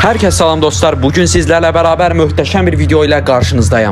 Herkese salam dostlar. Bugün sizlerle beraber muhteşem bir video ile karşınızdayım.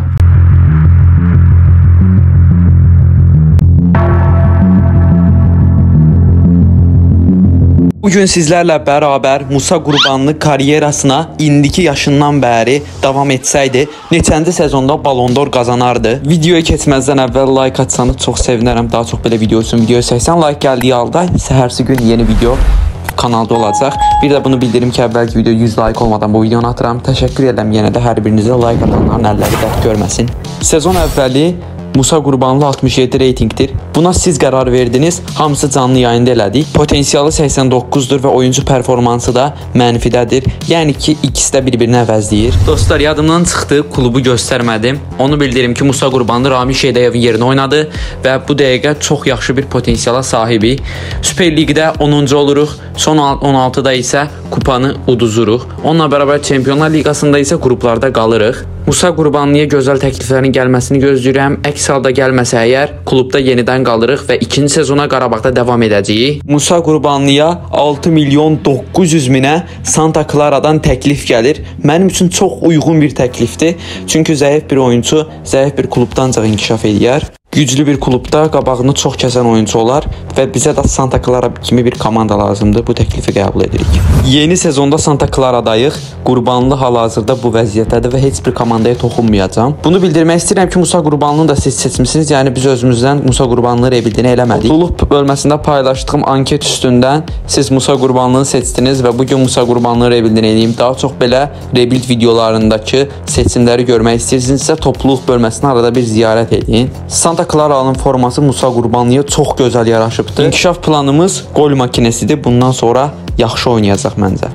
Bugün sizlerle beraber Musa Qurbanlı karyerasına indiki yaşından beri devam etsəydi, neçənci sezonda Ballon d'Or kazanardı. Videoya keçməzdən əvvəl like atsanız çox sevinərəm. Daha çox belə video üçün videoya 80 like gəldiyi halda səhərsi gün yeni video kanalda olacaq. Bir də bunu bildirim ki, əvvəlki video 100 like olmadan bu videonu atıram. Təşəkkür edirəm yenə də hər birinizə, like atanların əlləri dərd görməsin. Sezon əvvəli Musa Qurbanlı 67 reytingdir. Buna siz qərar verdiniz. Hamısı canlı yayında elədik. Potensialı 89'dur və oyuncu performansı da mənfidədir. Yəni ki, ikisi də bir-birini əvəzləyir. Dostlar, yadımdan çıxdı, klubu göstərmədim. Onu bildirim ki, Musa Qurbanlı Rami Şeydəyevin yerinə oynadı və bu dəqiqə çox yaxşı bir potensiala sahibi. Süper Ligdə 10-cu oluruq. Son 16'da isə kupanı uduzuruq. Onunla bərabər Çempionlar Liqasında isə qruplarda qalırıq. Musa Qurbanlıya gözəl təkliflərin gəlməsini gözləyirəm. Əks halda gəlməsə əgər, klubda yenidən qalırıq və ikinci sezona Qarabağda davam edəcəyik. Musa Qurbanlıya 6 milyon 900 minə Santa Clara'dan təklif gəlir. Mənim üçün çox uyğun bir təklifdir. Çünki zəif bir oyuncu, zəif bir klubdan ancaq inkişaf edər. Güclü bir klubda qabağını çox kəsən oyuncu olar və bizə də Santa Clara kimi bir komanda lazımdır. Bu təklifi qəbul edirik. Yeni sezonda Santa Clara'dayıq. Qurbanlı hal-hazırda bu vəziyyətdədir və heç bir komandaya toxunmayacağam. Bunu bildirmək istəyirəm ki, Musa Qurbanlını da siz seçmisiniz. Yəni biz özümüzdən Musa Qurbanlı rebildini eləmədik. Klub bölməsində paylaşdığım anket üstündən siz Musa Qurbanlını seçdiniz və bugün Musa Qurbanlı rebildini eləyim. Daha çox belə rebild videolarındakı seçimləri görmək istəyirsinizsə topluluq bölməsinə arada bir ziyarət edin. Santa Clara'nın forması Musa Qurbanlıya çox gözəl yaraşıbdır. İnkişaf planımız gol makinesidir. Bundan sonra yaxşı oynayacaq məncə.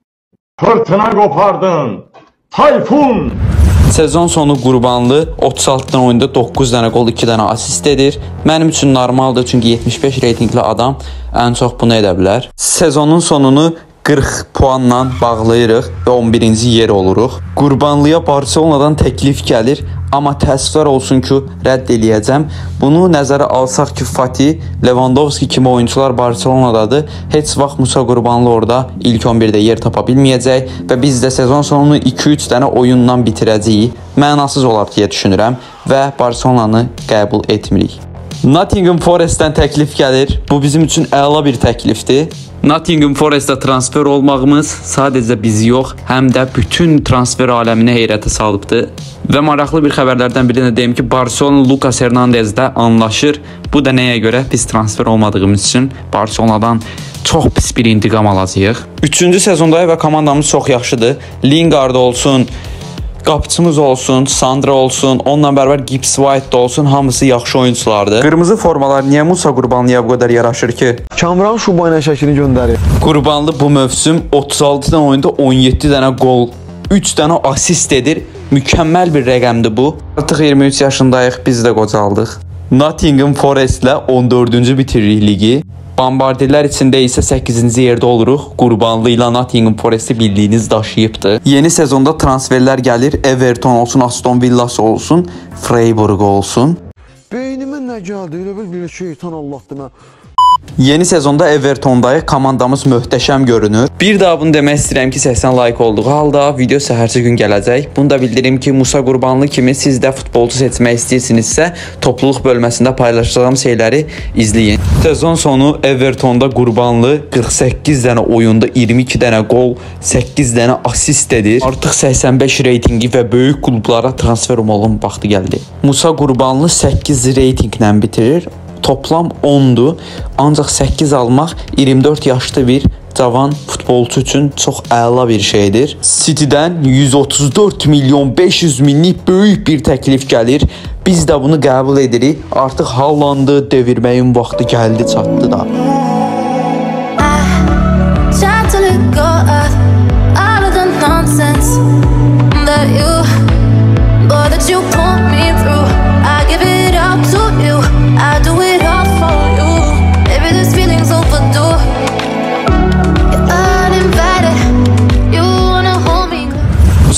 Fırtına qopardın, tayfun! Sezon sonu Qurbanlı 36 dənə oyunda 9 dənə gol, 2 dənə asist edir. Mənim üçün normaldır, çünki 75 reytingli adam ən çox bunu edə bilər. Sezonun sonunu 40 puanla bağlayırıq və 11-ci yer oluruq. Qurbanlıya Barcelona'dan təklif gəlir, amma təəssüflər olsun ki, rədd eləyəcəm. Bunu nəzərə alsaq ki, Fatih, Lewandowski kimi oyuncular Barcelona'dadır. Heç vaxt Musa Qurbanlı orada ilk 11'də yer tapa bilməyəcək və biz də sezon sonunu 2-3 dənə oyunla bitirəcəyik. Mənasız olar deyə düşünürəm və Barcelona'nı qəbul etmirik. Nottingham Forest'dən təklif gəlir. Bu bizim üçün əla bir təklifdir. Nottingham Forest'a transfer olmağımız sadəcə bizi yox, həm də bütün transfer aləminə heyrətə salıbdır. Və maraqlı bir xəbərlərdən birinə deyim ki, Barcelona Lucas Hernandez'də anlaşır. Bu da nəyə görə? Biz transfer olmadığımız üçün Barcelona'dan çox pis bir intiqam alacağıq. 3-cü sezondayıq və komandamız çox yaxşıdır. Lingard olsun, qapıçımız olsun, Sandra olsun, onunla bərabər Gibbs White da olsun, hamısı yaxşı oyunculardır. Qırmızı formalar niyə Musa Qurbanlıya bu qədər yaraşır ki? Kamran Şubayla şəklini göndərir. Qurbanlı bu mövsüm 36 dənə oyunda 17 dənə gol, 3 dənə asist edir. Mükəmməl bir rəqəmdir bu. Artıq 23 yaşındayıq, biz də qocaldıq. Nottingham Forest'lə 14-cü bitiririk ligi. Bombardirlər içində isə 8-ci yerdə oluruq. Qurbanlı ilə Nottingham Forest'i bildiyiniz daşıyıbdır. Yeni sezonda transferlər gəlir. Everton olsun, Aston Villa'sı olsun, Freiburg olsun. Beynimə nə gəldi? Elə bir şeytan Allah'dına. Yeni sezonda Everton'dayıq. Komandamız möhtəşəm görünür. Bir daha bunu demək istəyirəm ki, 80 like olduğu halda video səhərsi gün gələcək. Bunu da bildirim ki, Musa Qurbanlı kimi siz də futbolcu seçmək istəyirsinizsə, topluluq bölməsində paylaşacağım şeyləri izləyin. Sezon sonu Everton'da Qurbanlı 48 dənə oyunda 22 dənə gol, 8 dənə asist edir. Artıq 85 reytingi və böyük klublara transfer olmağın vaxtı gəldi. Musa Qurbanlı 8 reytinglə bitirir. Toplam 10'du. Ancaq 8 almaq 24 yaşlı bir cavan futbolçu üçün çox əla bir şeydir. City'dən 134 milyon 500 minlik böyük bir təklif gəlir. Biz də bunu qəbul edirik. Artıq Haaland'ı devirməyin vaxtı gəldi, çatdı da.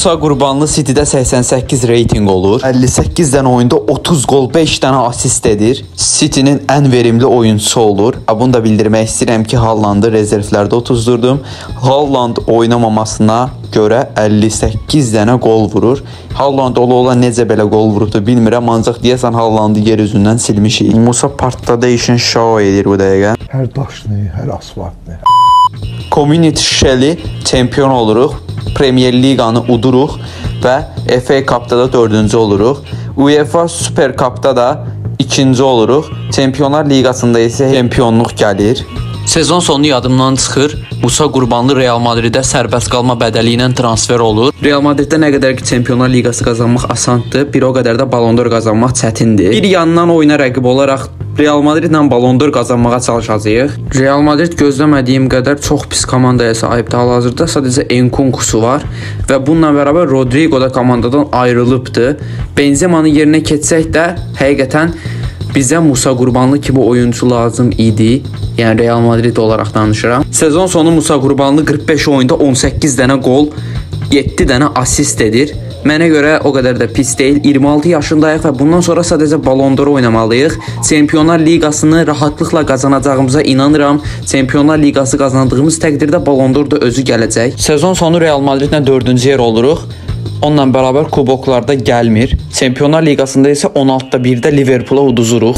Musa Qurbanlı City'də 88 reyting olur. 58 dənə oyunda 30 gol, 5 dənə asist edir. City'nin ən verimli oyuncusu olur. Bunu da bildirmək istəyirəm ki, Haaland'ı rezervlərdə otuzdurdum. Haaland oynamamasına görə 58 dənə gol vurur. Haaland ola necə belə gol vurubdu bilmirəm, ancaq deyəsən Haaland'ı yer üzündən silmişik. Musa partda değişən şou edir bu dəqiqə. Hər daşını, hər asfaltını. Community Shell'i çempion oluruq. Premier Liqanı uduruq və FA Cup'da da 4-cü oluruq. UEFA Super Cup'da da 2-ci oluruq. Çempionlar Liqasında isə çempionluq gəlir. Sezon sonu yadımdan çıxır. Musa Qurbanlı Real Madrid'ə sərbəst qalma bədəli ilə transfer olur. Real Madrid'də nə qədər ki Çempionlar Liqası qazanmaq asandır, bir o qədər də Ballon d'Or qazanmaq çətindir. Bir yandan oyuna rəqib olaraq Real Madridlə Ballon d'Or qazanmağa çalışacağıq. Real Madrid gözləmədiyim qədər çox pis komandaya sahibdir. Hal-hazırda sadəcə Nkunku'su var və bununla bərabər Rodrigo da komandadan ayrılıbdı. Benzema'nın yerinə keçsək də həqiqətən bizə Musa Qurbanlı kimi oyuncu lazım idi. Yəni Real Madrid olaraq danışıram. Sezon sonu Musa Qurbanlı 45 oyunda 18 dənə gol, 7 dənə asist edir. Mənə görə o qədər də pis deyil. 26 yaşındayıq və bundan sonra sadəcə Ballon d'Or oynamalıyıq. Çempionlar Liqasını rahatlıqla qazanacağımıza inanıram. Çempionlar Liqası qazandığımız təqdirdə Ballon d'Or da özü gələcək. Sezon sonu Real Madridlə 4-cü yer oluruq. Onunla bərabər kuboklarda gəlmir. Çempionlar Liqasında isə 16-da 1-də Liverpool'a uduzuruq.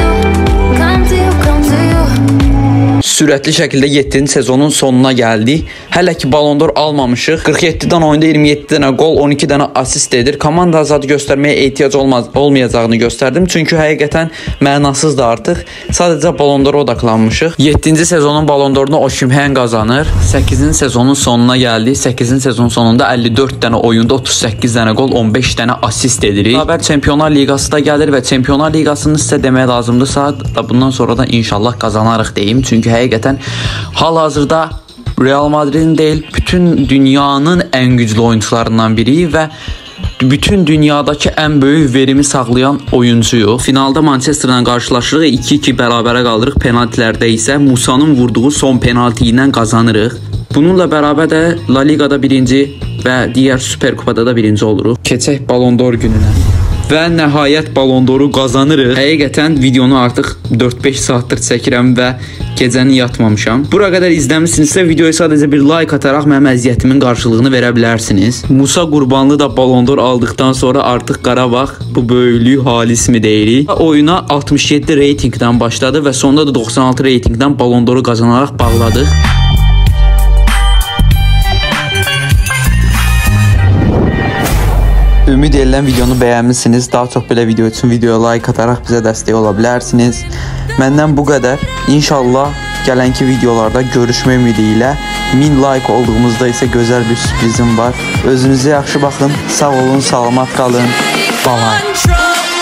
Sürətli şəkildə 7-ci sezonun sonuna gəldik. Hələ ki Ballon d'Or almamışıq. 47-dən oyunda 27 dənə gol, 12 dənə asist edir. Komanda azadı göstərməyə ehtiyac olmayacağını göstərdim. Çünki həqiqətən mənasızdır artıq. Sadəcə Ballon d'Ora odaklanmışıq. 7-ci sezonun Ballon d'Orunu Osimhen qazanır. 8-ci sezonun sonuna gəldik. 8-ci sezon sonunda 54 dənə oyunda 38 dənə gol, 15 dənə asist edirik. Bərabər Çempionlar Liqası da gəlir və Çempionlar Liqasını sizə demək lazımdırsa da bundan sonra da inşallah qazanarıq deyim. Çünki həqiqətən hal-hazırda Real Madrid'in deyil, bütün dünyanın ən güclü oyuncularından biri və bütün dünyadakı ən böyük verimi sağlayan oyuncuyuq. Finalda Manchester'la qarşılaşırıq, 2-2 bərabərə qaldırıq. Penaltilərdə isə Musa'nın vurduğu son penalti ilə qazanırıq. Bununla bərabər də La Liga'da birinci və digər Super Kupada da birinci oluruq. Keçək Ballon d'Or gününə. Və nəhayət Ballon d'Oru qazanırıq. Həqiqətən videonu artıq 4-5 saatdır çəkirəm və gecəni yatmamışam. Bura qədər izləmişsinizsə videoya sadəcə bir like ataraq mənim əziyyətimin qarşılığını verə bilərsiniz. Musa Qurbanlı da Ballon d'Or aldıqdan sonra artıq Qarabağ bu böyüklük halismi deyirik. Oyuna 67 reytingdən başladı və sonunda da 96 reytingdən Ballon d'Oru qazanaraq bağladıq. Ümid edirəm videonu bəyənmisiniz. Daha çox belə video üçün videoya like ataraq bizə dəstək ola bilərsiniz. Məndən bu qədər. İnşallah gələnki videolarda görüşmə ümidi ilə 1000 like olduğumuzda isə gözəl bir sürprizim var. Özünüzə yaxşı baxın. Sağ olun, salamat qalın. Bye bye.